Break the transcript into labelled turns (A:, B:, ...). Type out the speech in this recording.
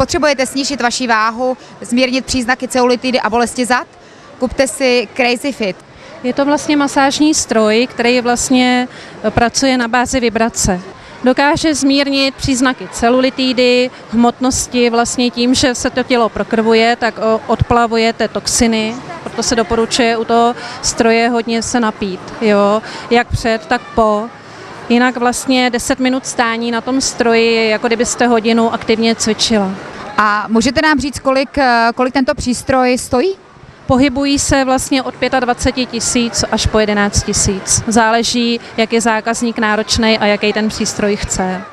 A: Potřebujete snížit vaši váhu, zmírnit příznaky celulitidy a bolesti zad? Kupte si Crazy Fit.
B: Je to vlastně masážní stroj, který vlastně pracuje na bázi vibrace. Dokáže zmírnit příznaky celulitidy, hmotnosti vlastně tím, že se to tělo prokrvuje, tak odplavujete toxiny, proto se doporučuje u toho stroje hodně se napít, jo, jak před, tak po. Jinak vlastně 10 minut stání na tom stroji je jako kdybyste hodinu aktivně cvičila.
A: A můžete nám říct, kolik tento přístroj stojí?
B: Pohybují se vlastně od 25 000 až po 11 000. Záleží, jak je zákazník náročný a jaký ten přístroj chce.